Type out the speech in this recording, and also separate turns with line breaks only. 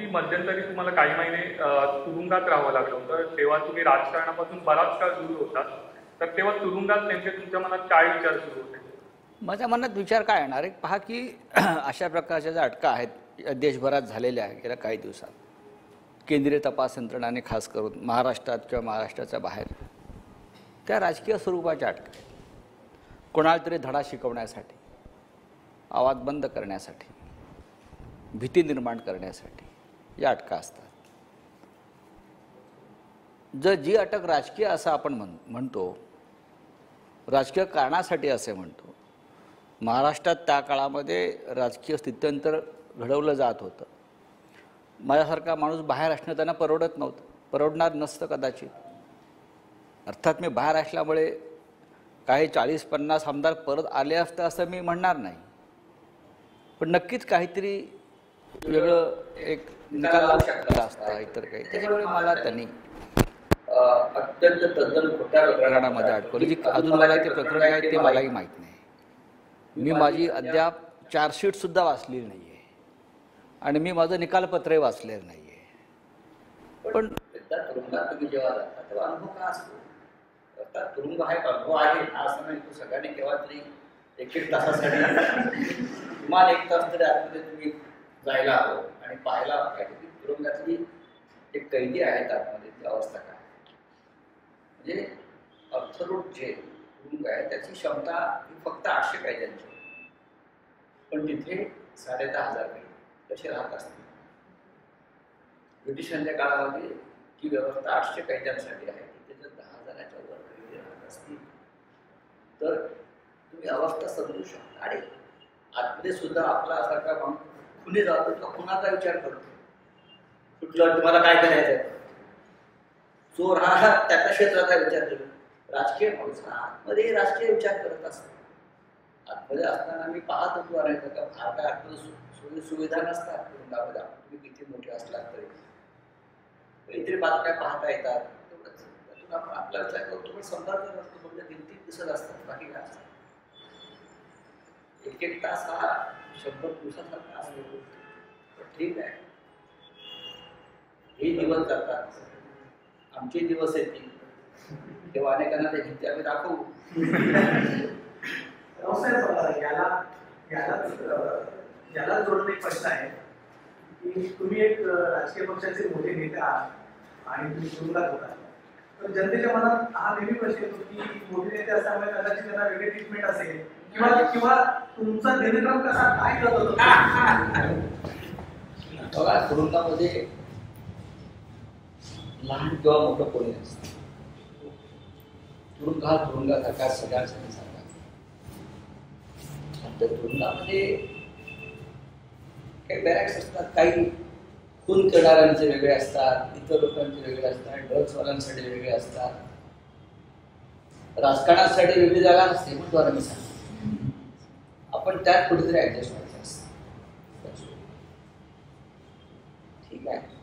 की मध्यंतरी तुम्हाला काही महिने तुरुंगात राहावं लागलं होतं, तेव्हा तुम्ही राजकारणापासून बराच काळ दूर होतात. तर तेव्हा तुरुंगात नेमके तुमच्या मनात काय विचार सुरू होते?
माझ्या मनात विचार काय येणार आहे पहा की अशा प्रकारच्या ज्या अटका आहेत देशभरात झालेल्या आहेत गेल्या काही दिवसात, केंद्रीय तपास यंत्रणाने खास करून महाराष्ट्रात किंवा महाराष्ट्राच्या बाहेर त्या राजकीय स्वरूपाच्या अटका आहेत. कोणाला तरी धडा शिकवण्यासाठी, आवाज बंद करण्यासाठी, भीती निर्माण करण्यासाठी या अटका असतात. जर जी अटक राजकीय असं आपण म्हणतो, राजकीय कारणासाठी असे म्हणतो, महाराष्ट्रात त्या काळामध्ये राजकीय स्थित्यंतर घडवलं जात होतं. माझ्यासारखा माणूस बाहेर असणं त्यांना परवडत नव्हतं, परवडणार नसतं कदाचित. अर्थात मी बाहेर असल्यामुळे काही 40-50 आमदार परत आले असतं असं मी म्हणणार नाही, पण नक्कीच काहीतरी वेगळं एक निकाल लावू शकला असता इतर काही. त्याच्यामुळे मला त्यांनी अत्यंत तद्दन खोट्या प्रकरणामध्ये अडकवलं, जी अजून मला ते प्रकरण काय ते मलाही माहीत नाही. मी माझी अद्याप चार्जशीटसुद्धा वाचलेली नाही आहे आणि मी माझं निकालपत्रही वाचलेलं नाही आहे. पण तुरुंगात तुम्ही जेव्हा जाता तेव्हा अनुभव का असतो? अर्थात तुरुंग हा एक अनुभव आहे हा असं नाही, तो सगळ्यांनी केव्हा तरी 1-1 तासासाठी किमान 1 तास तरी आतमध्ये तुम्ही जायला हवं आणि पाहायला पाहिजे की तुरुंगातली एक कैदी आहेत आतमध्ये ती अवस्था काय. म्हणजे अर्थरूप जे तुरुंग आहे त्याची क्षमता ही फक्त 800 कैद्यांची, पण तिथे 10,500 कैदी कसे राहत असतील. ब्रिटिशांच्या काळामध्ये ही व्यवस्था 800 कैद्यांसाठी आहे, तिथे जर 10,000च्या वर कैदी राहत असतील तर तुम्ही अवस्था समजू शकता. आणि आतमध्ये सुद्धा आपला सारखा खुनी जातो तो खुनाचा विचार करतो, कुठलं तुम्हाला काय करायचं. चोर हा त्याच्या क्षेत्राचा विचार करतो. राजकीय माणूस हा आतमध्ये राजकीय विचार करत असतो. आतमध्ये असताना मी पाहत होतो अनेक का फार काय आतमध्ये सुविधा नसतात तुरुंगामध्ये. तुम्ही किती मोठे असलात तरी काहीतरी बातम्या पाहता येतात, तेवढंच त्यातून आपण आपला विचार करतो. पण संपर्क असतो, म्हणजे भिंती दिसत असतात, बाकी काय असतात. 1-1 तास हा 100 दिवसासारखा असतो. ठीक आहे, हे दिवस जातात, आमचे दिवस येतील तेव्हा अनेकांना ते भिंती आम्ही दाखवू.
याला जोडून एक प्रश्न आहे की तुम्ही एक राजकीय पक्षाचे मोठे नेते आहात आणि तुम्ही तुरुंगात होता, तर जनतेच्या मनात हा नेहमी प्रश्न येतो की मोठे नेते असल्यामुळे कदाचित त्यांना वेगळी ट्रीटमेंट असेल किंवा तुमचा दिनक्रम कसा काय करत होता.
बघा, तुरुंगामध्ये लहान किंवा मोठं कोणी नसतं. तुरुंग हा तुरुंगासारखा सगळ्यांसाठी सारखा. तर तुरुंगामध्ये काही बॅरॅक्स असतात, काही खून करणाऱ्यांचे वेगळे असतात, इतर लोकांचे वेगळे असतात, ड्रग्सवाल्यांसाठी वेगळे असतात, राजकारणासाठी वेगळी जागा नसते. पण द्वारा मी सांगतो आपण त्यात कुठेतरी ऍडजस्ट व्हायचं असतं. ठीक आहे.